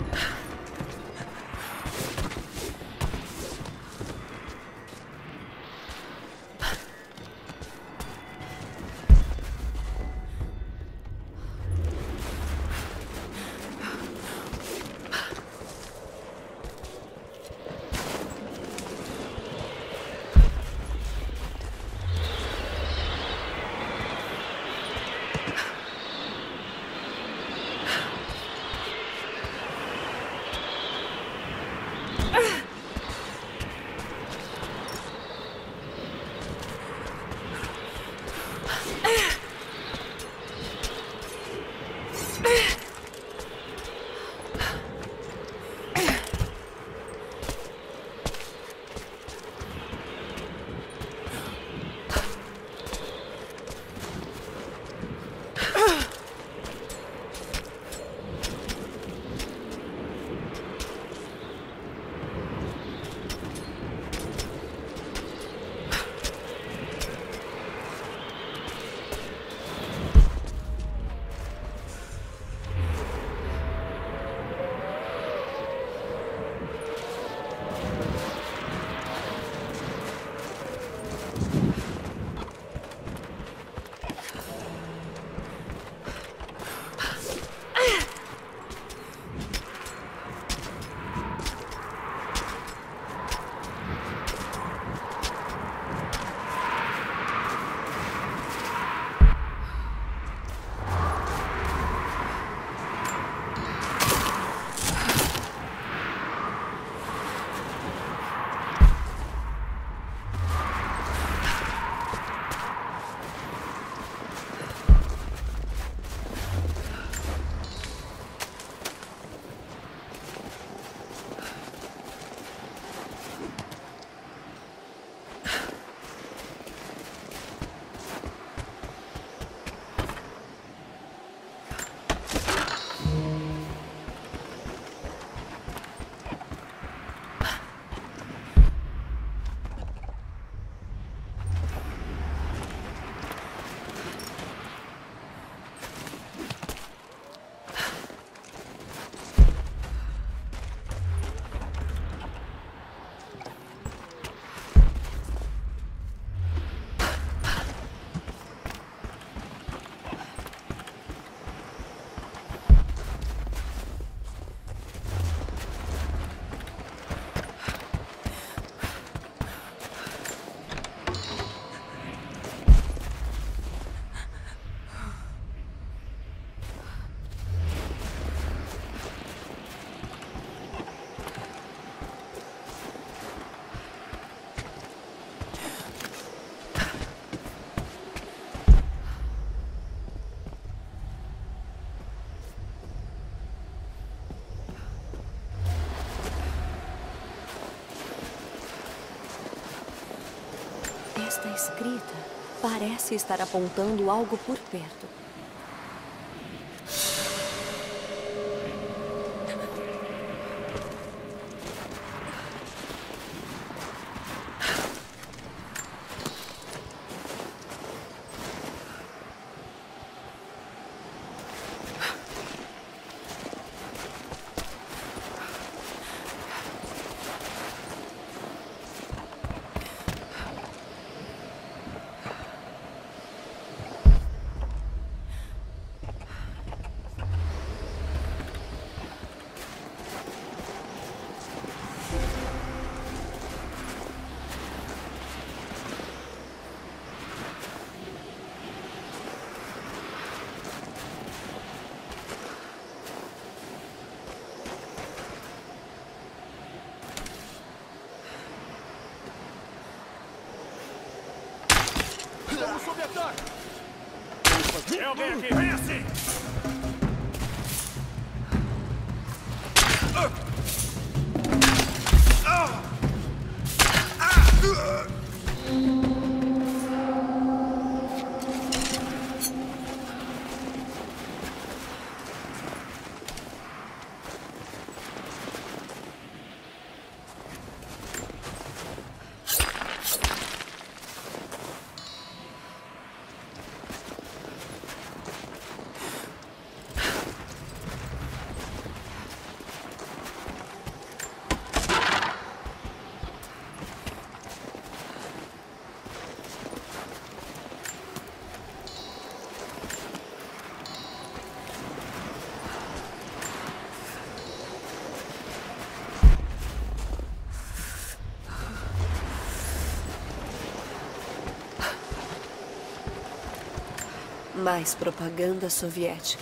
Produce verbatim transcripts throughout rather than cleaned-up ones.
Esta escrita parece estar apontando algo por perto. Estamos sob ataque! Tem alguém aqui? Vem assim! Mais propaganda soviética.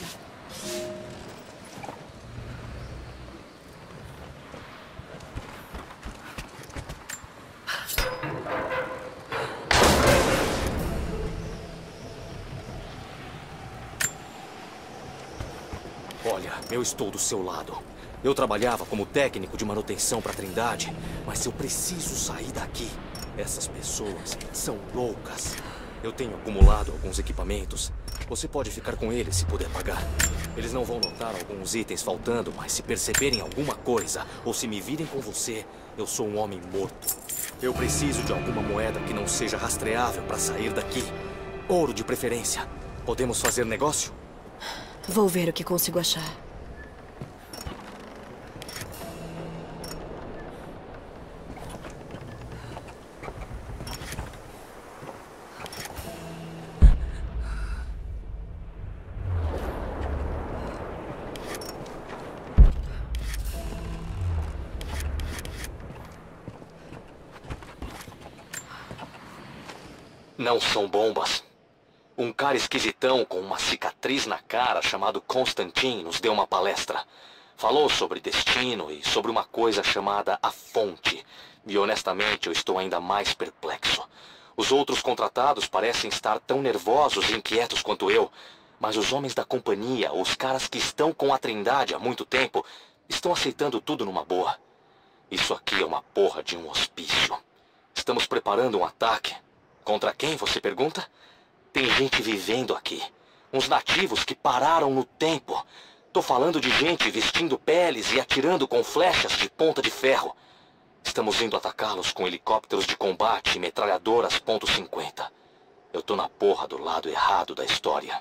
Olha, eu estou do seu lado. Eu trabalhava como técnico de manutenção para a Trindade, mas eu preciso sair daqui. Essas pessoas são loucas. Eu tenho acumulado alguns equipamentos. Você pode ficar com eles se puder pagar. Eles não vão notar alguns itens faltando, mas se perceberem alguma coisa, ou se me virem com você, eu sou um homem morto. Eu preciso de alguma moeda que não seja rastreável para sair daqui. Ouro de preferência. Podemos fazer negócio? Vou ver o que consigo achar. Não são bombas. Um cara esquisitão com uma cicatriz na cara chamado Constantin nos deu uma palestra. Falou sobre destino e sobre uma coisa chamada a fonte. E honestamente eu estou ainda mais perplexo. Os outros contratados parecem estar tão nervosos e inquietos quanto eu. Mas os homens da companhia, os caras que estão com a Trindade há muito tempo, estão aceitando tudo numa boa. Isso aqui é uma porra de um hospício. Estamos preparando um ataque. Contra quem, você pergunta? Tem gente vivendo aqui. Uns nativos que pararam no tempo. Tô falando de gente vestindo peles e atirando com flechas de ponta de ferro. Estamos indo atacá-los com helicópteros de combate e metralhadoras ponto cinquenta. Eu tô na porra do lado errado da história.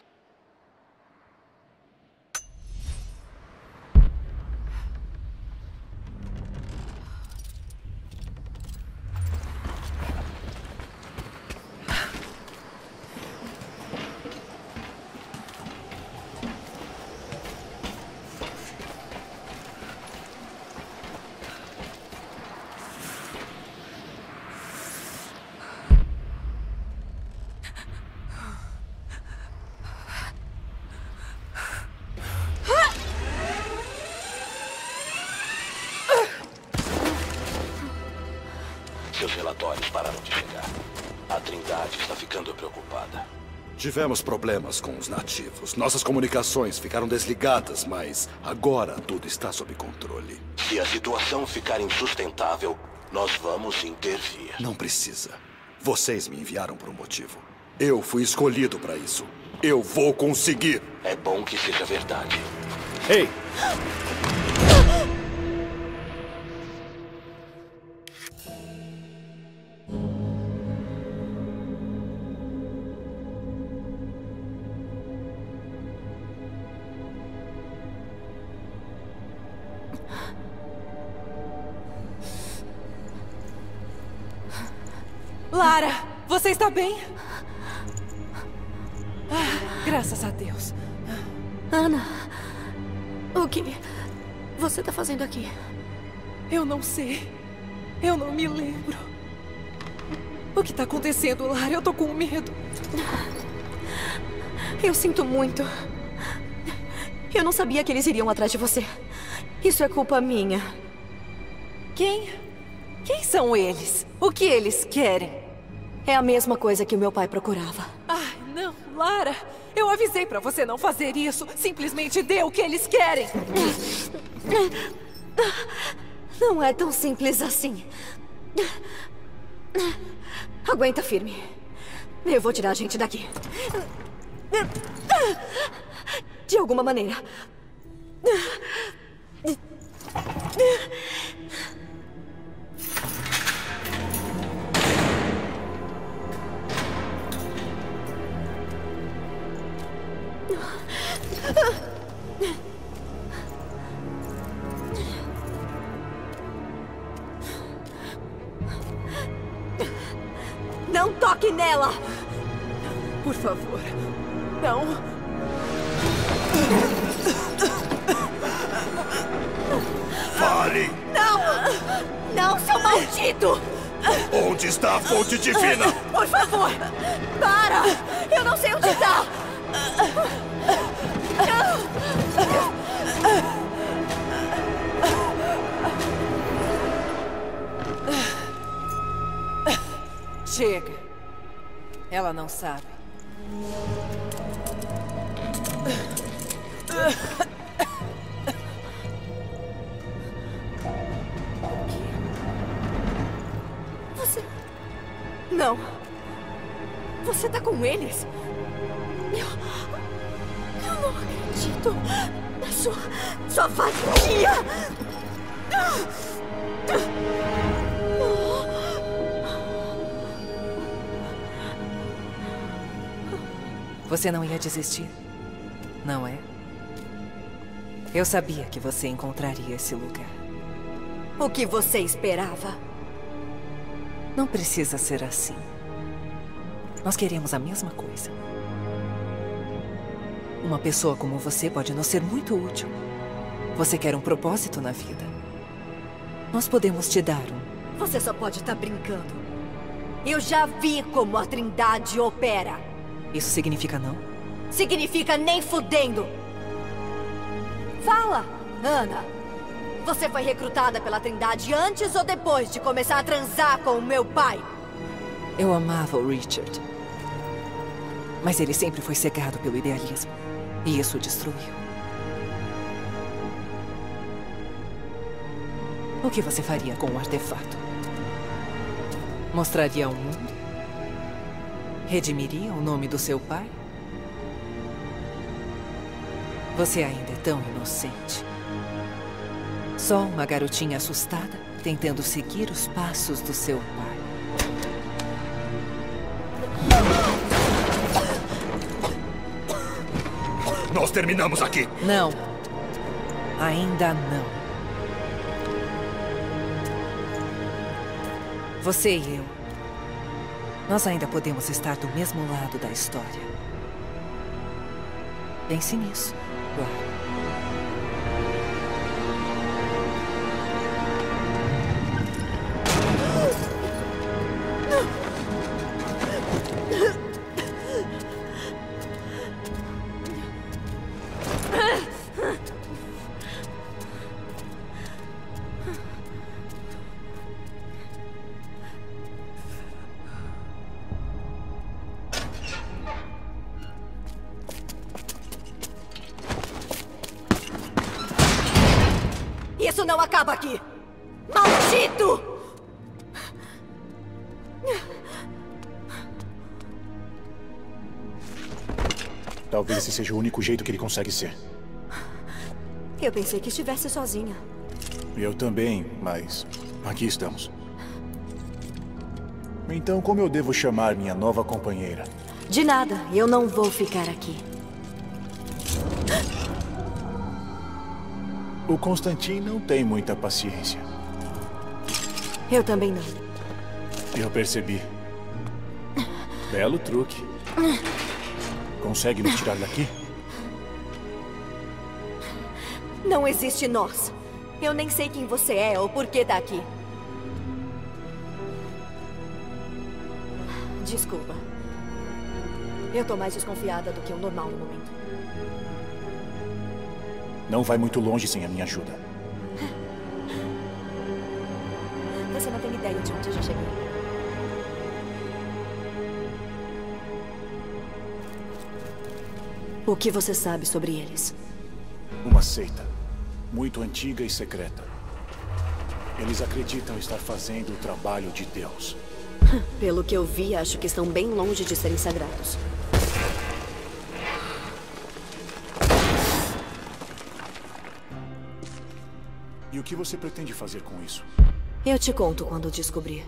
Seus relatórios pararam de chegar. A Trindade está ficando preocupada. Tivemos problemas com os nativos. Nossas comunicações ficaram desligadas, mas agora tudo está sob controle. Se a situação ficar insustentável, nós vamos intervir. Não precisa. Vocês me enviaram por um motivo. Eu fui escolhido para isso. Eu vou conseguir. É bom que seja verdade. Ei! Lara, você está bem? Ah, graças a Deus. Ana, o que você está fazendo aqui? Eu não sei. Eu não me lembro. O que está acontecendo, Lara? Eu tô com medo. Eu sinto muito. Eu não sabia que eles iriam atrás de você. Isso é culpa minha. Quem? Quem são eles? O que eles querem? É a mesma coisa que o meu pai procurava. Ai, não, Lara. Eu avisei pra você não fazer isso. Simplesmente dê o que eles querem. Não é tão simples assim. Aguenta firme. Eu vou tirar a gente daqui. De alguma maneira. Não toque nela! Por favor, não. Fale! Não! Não, seu maldito! Onde está a fonte divina? Por favor! Para! Eu não sei onde está! Chega. Ela não sabe. Você... Não. Você tá com eles? Eu... Eu não acredito na sua... sua vadia! Você não ia desistir, não é? Eu sabia que você encontraria esse lugar. O que você esperava? Não precisa ser assim. Nós queremos a mesma coisa. Uma pessoa como você pode nos ser muito útil. Você quer um propósito na vida. Nós podemos te dar um. Você só pode estar brincando. Eu já vi como a Trindade opera. Isso significa não? Significa nem fudendo. Fala, Ana. Você foi recrutada pela Trindade antes ou depois de começar a transar com o meu pai? Eu amava o Richard. Mas ele sempre foi cegado pelo idealismo. E isso o destruiu. O que você faria com o artefato? Mostraria ao mundo? Redimiria o nome do seu pai? Você ainda é tão inocente. Só uma garotinha assustada, tentando seguir os passos do seu pai. Nós terminamos aqui. Não. Ainda não. Você e eu. Nós ainda podemos estar do mesmo lado da história. Pense nisso, claro. Isso não acaba aqui! Maldito! Talvez esse seja o único jeito que ele consegue ser. Eu pensei que estivesse sozinha. Eu também, mas aqui estamos. Então, como eu devo chamar minha nova companheira? De nada, eu não vou ficar aqui. O Constantin não tem muita paciência. Eu também não. Eu percebi. Belo truque. Consegue nos tirar daqui? Não existe nós. Eu nem sei quem você é ou por que tá aqui. Desculpa. Eu tô mais desconfiada do que o normal no momento. Não vai muito longe sem a minha ajuda. Você não tem ideia de onde eu já cheguei. O que você sabe sobre eles? Uma seita. Muito antiga e secreta. Eles acreditam estar fazendo o trabalho de Deus. Pelo que eu vi, acho que estão bem longe de serem sagrados. E o que você pretende fazer com isso? Eu te conto quando descobrir.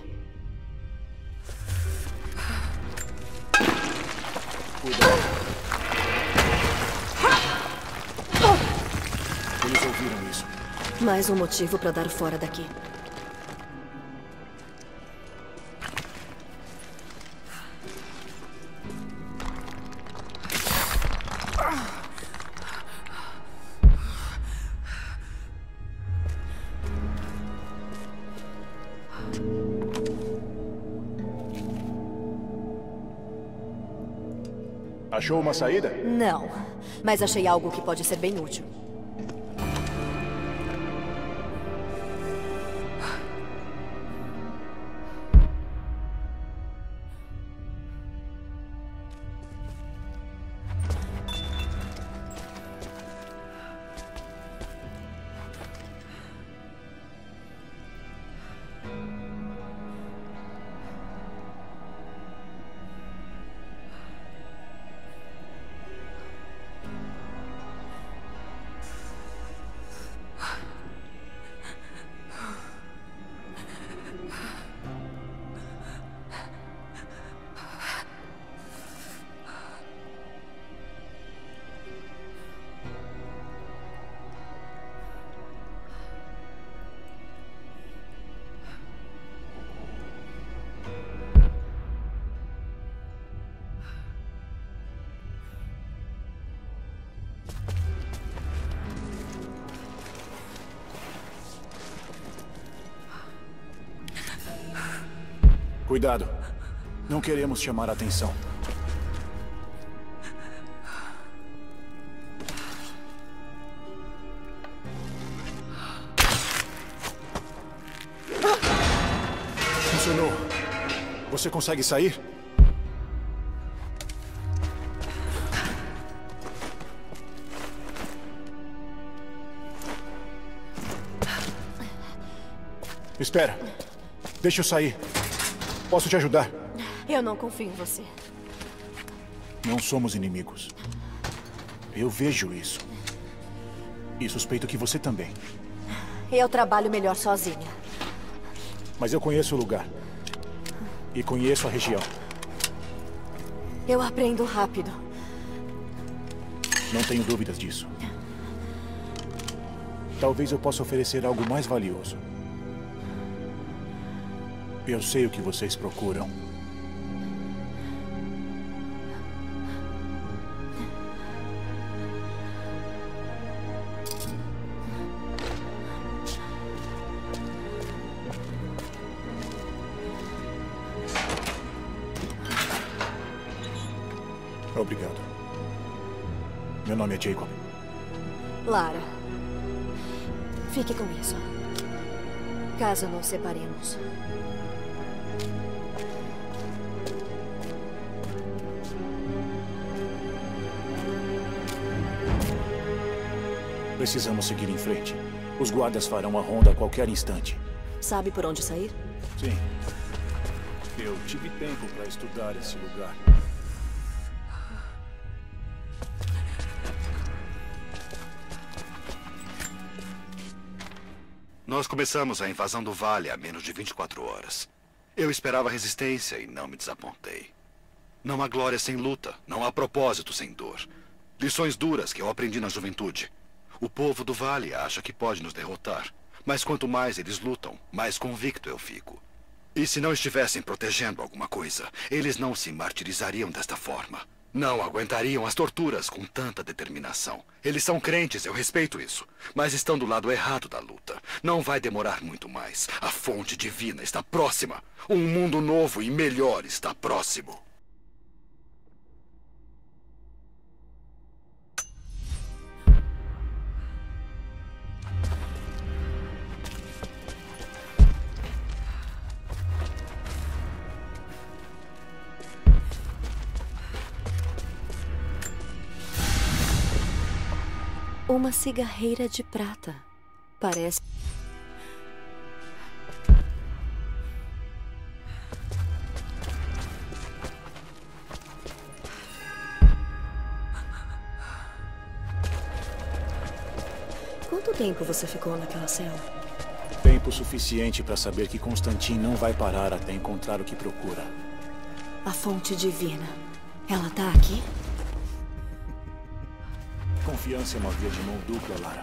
Cuidado. Eles ouviram isso. Mais um motivo para dar fora daqui. Achou uma saída? Não, mas achei algo que pode ser bem útil. Cuidado. Não queremos chamar a atenção. Funcionou. Você consegue sair? Espera. Deixa eu sair. Posso te ajudar? Eu não confio em você. Não somos inimigos. Eu vejo isso. E suspeito que você também. Eu trabalho melhor sozinha. Mas eu conheço o lugar. E conheço a região. Eu aprendo rápido. Não tenho dúvidas disso. Talvez eu possa oferecer algo mais valioso. Eu sei o que vocês procuram. Obrigado. Meu nome é Jacob. Lara, fique com isso. Caso nos separemos. Precisamos seguir em frente. Os guardas farão a ronda a qualquer instante. Sabe por onde sair? Sim. Eu tive tempo para estudar esse lugar. Nós começamos a invasão do vale há menos de vinte e quatro horas. Eu esperava resistência e não me desapontei. Não há glória sem luta, não há propósito sem dor. Lições duras que eu aprendi na juventude. O povo do vale acha que pode nos derrotar. Mas quanto mais eles lutam, mais convicto eu fico. E se não estivessem protegendo alguma coisa, eles não se martirizariam desta forma. Não aguentariam as torturas com tanta determinação. Eles são crentes, eu respeito isso. Mas estão do lado errado da luta. Não vai demorar muito mais. A fonte divina está próxima. Um mundo novo e melhor está próximo. Uma cigarreira de prata. Parece... Quanto tempo você ficou naquela cela? Tempo suficiente para saber que Constantin não vai parar até encontrar o que procura. A fonte divina. Ela tá aqui? Confiança é uma via de mão dupla, Lara.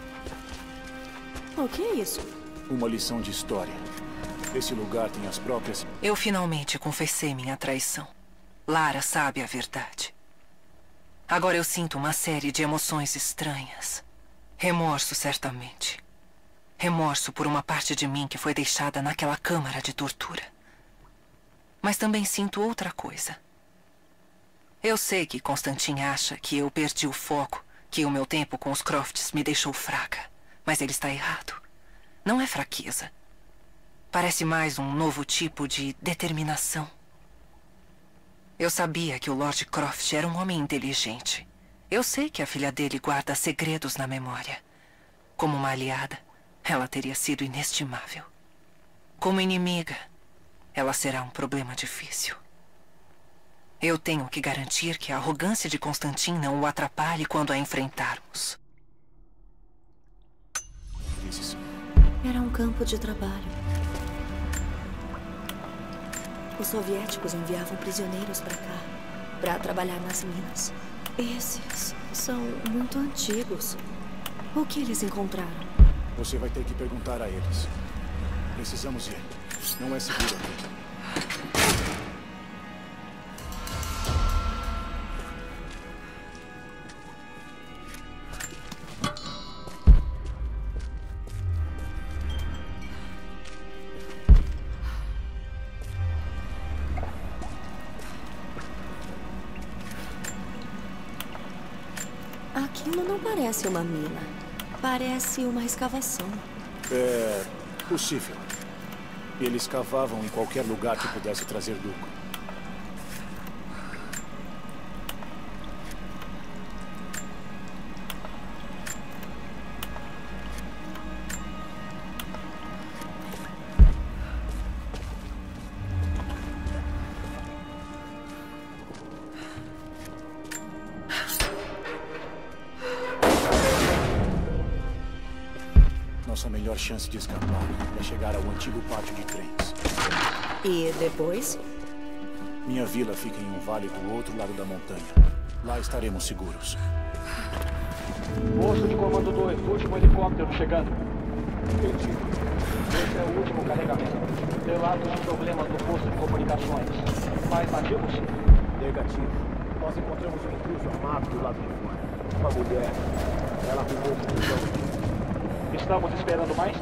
O que é isso? Uma lição de história. Esse lugar tem as próprias... Eu finalmente confessei minha traição. Lara sabe a verdade. Agora eu sinto uma série de emoções estranhas. Remorso, certamente. Remorso por uma parte de mim que foi deixada naquela câmara de tortura. Mas também sinto outra coisa. Eu sei que Constantin acha que eu perdi o foco, que o meu tempo com os Crofts me deixou fraca. Mas ele está errado. Não é fraqueza. Parece mais um novo tipo de determinação. Eu sabia que o Lord Croft era um homem inteligente. Eu sei que a filha dele guarda segredos na memória. Como uma aliada, ela teria sido inestimável. Como inimiga, ela será um problema difícil. Eu tenho que garantir que a arrogância de Constantin não o atrapalhe quando a enfrentarmos. Era um campo de trabalho. Os soviéticos enviavam prisioneiros para cá, para trabalhar nas minas. Esses são muito antigos. O que eles encontraram? Você vai ter que perguntar a eles. Precisamos ir. Não é seguro aqui. Aquilo não parece uma mina. Parece uma escavação. É possível. Eles cavavam em qualquer lugar que pudesse trazer lucro. Nossa melhor chance de escapar é chegar ao antigo pátio de trens. E depois? Minha vila fica em um vale do outro lado da montanha. Lá estaremos seguros. Posto de comando dois, último helicóptero chegando. Entendido. Esse é o último carregamento. Relatos de problemas no posto de comunicações. Mais nativos? Negativo. Nós encontramos um intruso armado do lado de fora. Uma mulher. Ela arrumou confusão. Estamos esperando mais?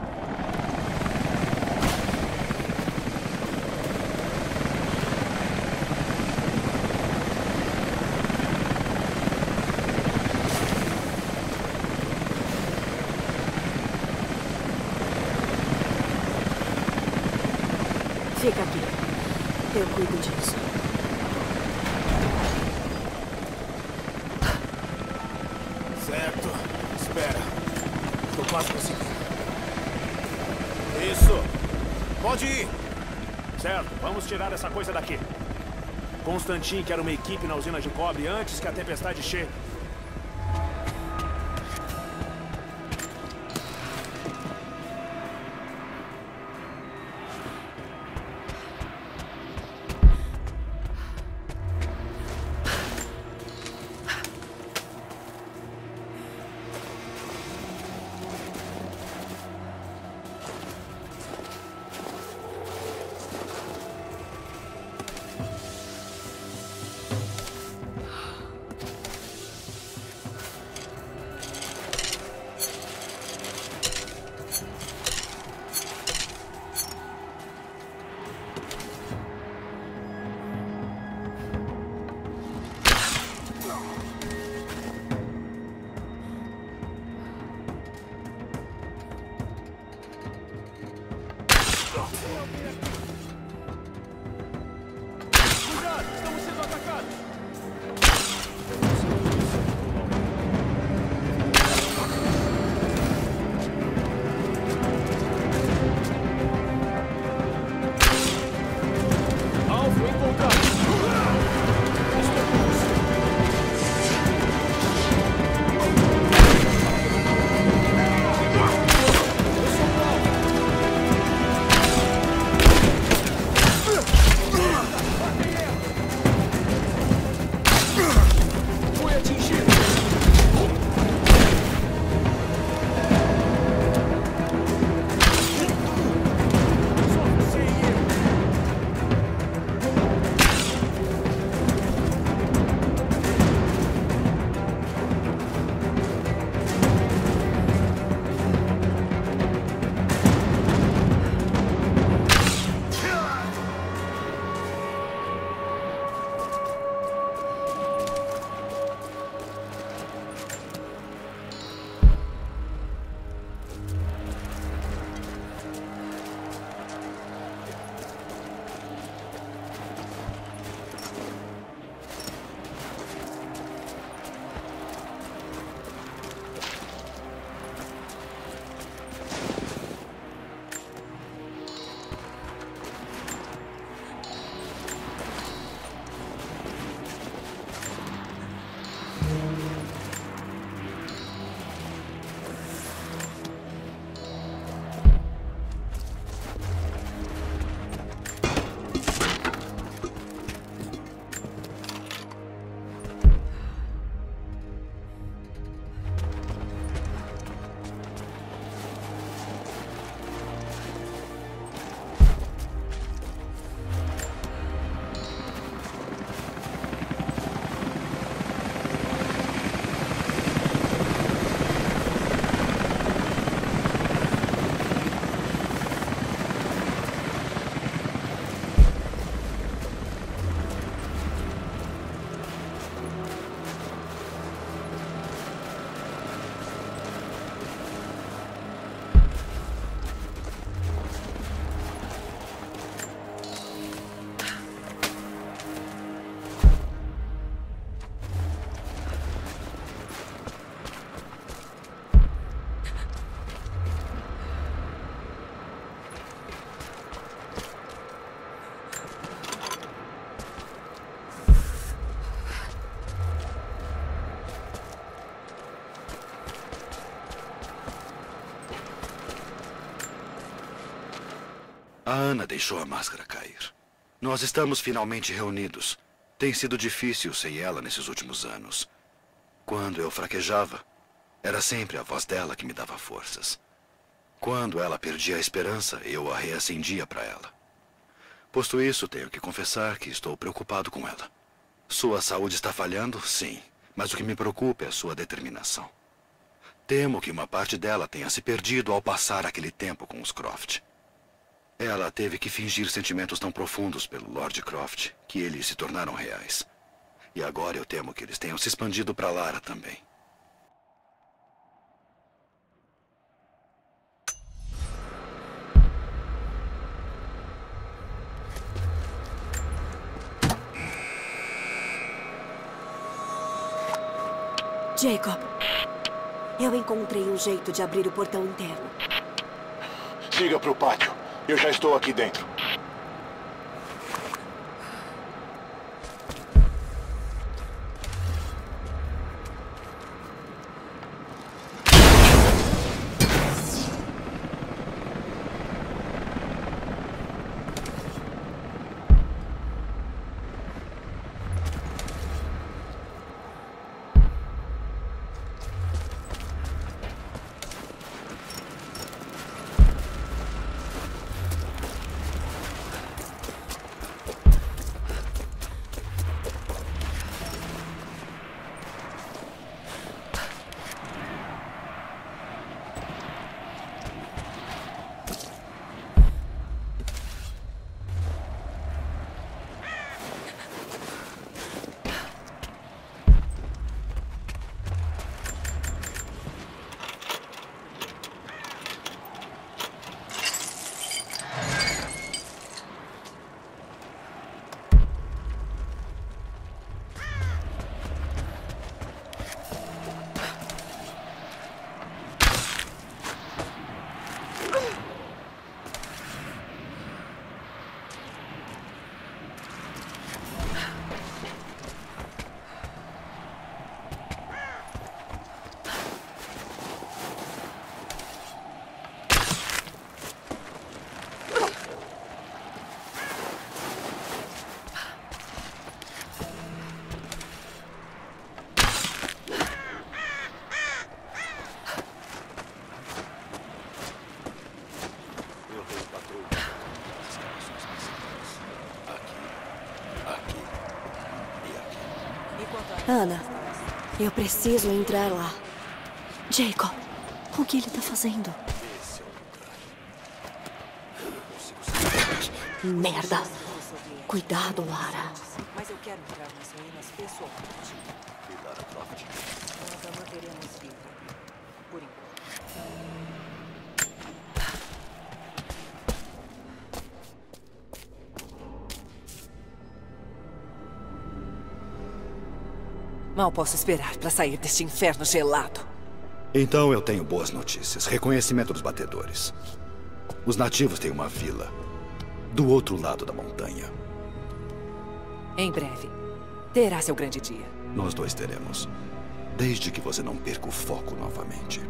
Fica aqui. Eu cuido disso. Certo. Espera. Estou quase conseguindo. Isso. Pode ir. Certo. Vamos tirar essa coisa daqui. Constantin quer uma equipe na usina de cobre antes que a tempestade chegue. A Ana deixou a máscara cair. Nós estamos finalmente reunidos. Tem sido difícil sem ela nesses últimos anos. Quando eu fraquejava, era sempre a voz dela que me dava forças. Quando ela perdia a esperança, eu a reacendia para ela. Posto isso, tenho que confessar que estou preocupado com ela. Sua saúde está falhando, sim, mas o que me preocupa é a sua determinação. Temo que uma parte dela tenha se perdido ao passar aquele tempo com os Croft. Ela teve que fingir sentimentos tão profundos pelo Lord Croft que eles se tornaram reais. E agora eu temo que eles tenham se expandido para Lara também. Jacob, eu encontrei um jeito de abrir o portão interno. Siga pro pátio. Eu já estou aqui dentro. Ana, eu preciso entrar lá. Jacob, o que ele está fazendo? Merda! Cuidado, Lara. Mas eu quero entrar nas ruínas pessoalmente. Nós a manteremos viva. Por enquanto. Mal posso esperar para sair deste inferno gelado. Então eu tenho boas notícias. Reconhecimento dos batedores. Os nativos têm uma vila do outro lado da montanha. Em breve, terá seu grande dia. Nós dois teremos. Desde que você não perca o foco novamente.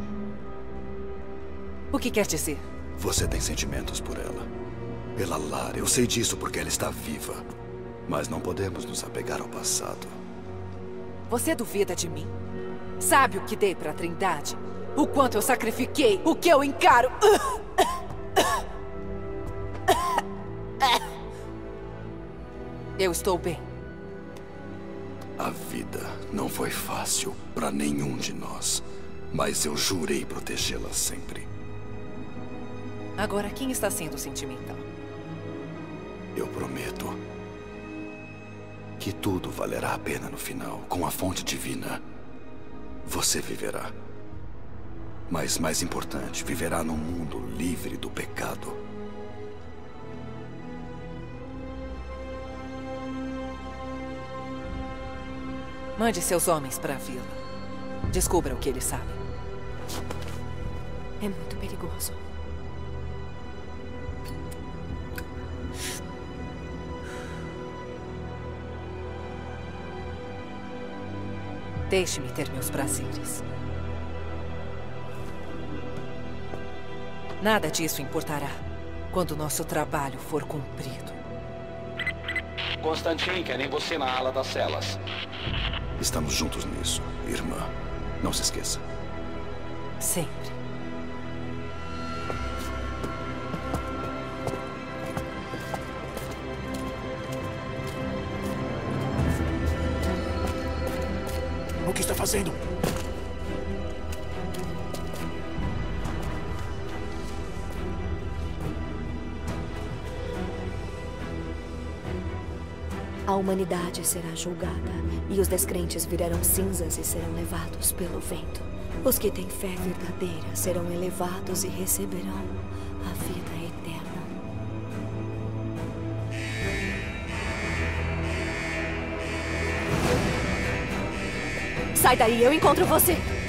O que quer dizer? Você tem sentimentos por ela. Pela Lara, eu sei disso porque ela está viva. Mas não podemos nos apegar ao passado. Você duvida de mim? Sabe o que dei para a Trindade? O quanto eu sacrifiquei? O que eu encaro? Eu estou bem. A vida não foi fácil para nenhum de nós. Mas eu jurei protegê-la sempre. Agora, quem está sendo sentimental? Eu prometo que tudo valerá a pena no final. Com a fonte divina, você viverá. Mas, mais importante, viverá num mundo livre do pecado. Mande seus homens para a vila. Descubra o que eles sabem. É muito perigoso. Deixe-me ter meus prazeres. Nada disso importará Quando nosso trabalho for cumprido. Constantin, querem você na ala das celas. Estamos juntos nisso, irmã. Não se esqueça. Sempre. O que está fazendo? A humanidade será julgada, e os descrentes virarão cinzas e serão levados pelo vento. Os que têm fé verdadeira serão elevados e receberão a vida eterna. Sai daí, eu encontro você!